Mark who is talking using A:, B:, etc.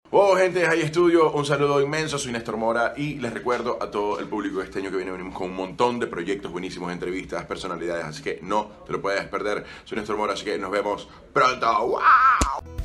A: Oh, gente de High Studio, un saludo inmenso, soy Néstor Mora y les recuerdo a todo el público este año que viene venimos con un montón de proyectos buenísimos, entrevistas, personalidades, así que no te lo puedes perder. Soy Néstor Mora, así que nos vemos pronto. ¡Wow!